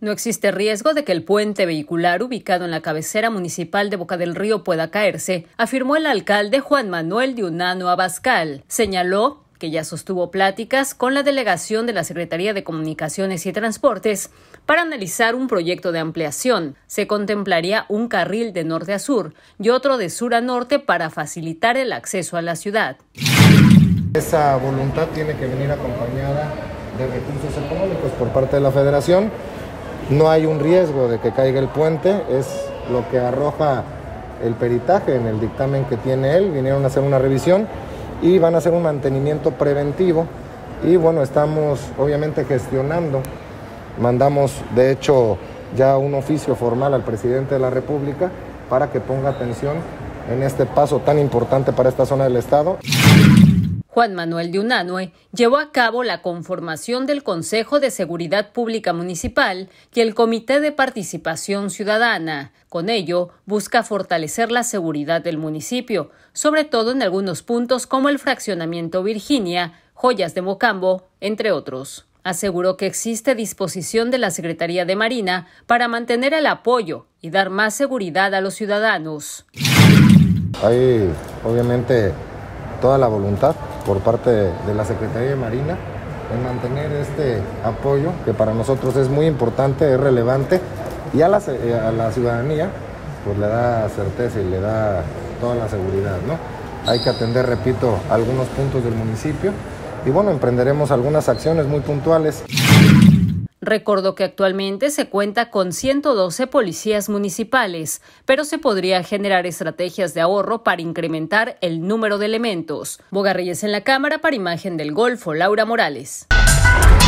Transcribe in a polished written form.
No existe riesgo de que el puente vehicular ubicado en la cabecera municipal de Boca del Río pueda caerse, afirmó el alcalde Juan Manuel de Unanue Abascal. Señaló que ya sostuvo pláticas con la delegación de la Secretaría de Comunicaciones y Transportes para analizar un proyecto de ampliación. Se contemplaría un carril de norte a sur y otro de sur a norte para facilitar el acceso a la ciudad. Esa voluntad tiene que venir acompañada de recursos económicos por parte de la Federación. No hay un riesgo de que caiga el puente, es lo que arroja el peritaje en el dictamen que tiene él. Vinieron a hacer una revisión y van a hacer un mantenimiento preventivo y bueno, estamos obviamente gestionando. Mandamos de hecho ya un oficio formal al presidente de la República para que ponga atención en este paso tan importante para esta zona del estado. Juan Manuel de Unanue llevó a cabo la conformación del Consejo de Seguridad Pública Municipal y el Comité de Participación Ciudadana. Con ello, busca fortalecer la seguridad del municipio, sobre todo en algunos puntos como el fraccionamiento Virginia, Joyas de Mocambo, entre otros. Aseguró que existe disposición de la Secretaría de Marina para mantener el apoyo y dar más seguridad a los ciudadanos. Hay obviamente toda la voluntad por parte de la Secretaría de Marina en mantener este apoyo, que para nosotros es muy importante, es relevante, y a la ciudadanía pues le da certeza y le da toda la seguridad, ¿no? Hay que atender, repito, algunos puntos del municipio y bueno, emprenderemos algunas acciones muy puntuales. Recordó que actualmente se cuenta con 112 policías municipales, pero se podría generar estrategias de ahorro para incrementar el número de elementos. Boga Reyes en la cámara para Imagen del Golfo, Laura Morales.